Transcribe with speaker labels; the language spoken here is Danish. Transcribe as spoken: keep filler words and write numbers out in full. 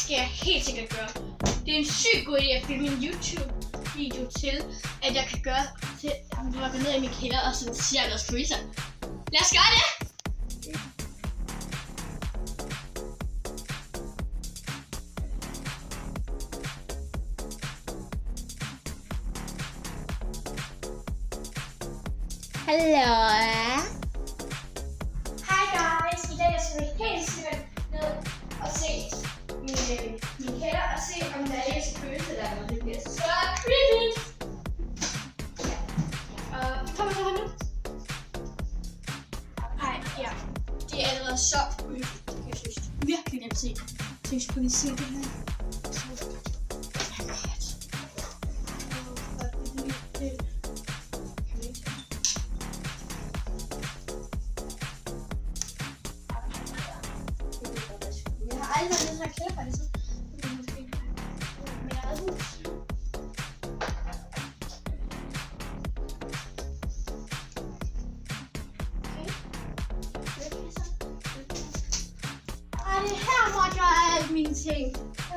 Speaker 1: skal jeg helt sikkert gøre. Det er en syg god idé at filme en YouTube-video til, at jeg kan gøre til, når jeg går ned i min kælder og sådan siger jeg noget freezer. Lad os gøre det! Hallo. Hej guys. I dag skal vi helt sikkert ned og se min, min kælder og se om der er ikke følelse der, når det bliver så creepy. Ja. Og vi kommer så her nu. Hej, ja. Det er allerede så uhyggeligt. Jeg synes virkelig nemt se. Så jeg skulle lige se det her. Jeg har aldrig været nødt til at kælder for det, så det er måske med eget hus. Okay. Ej, det her måtte jeg have alle mine ting.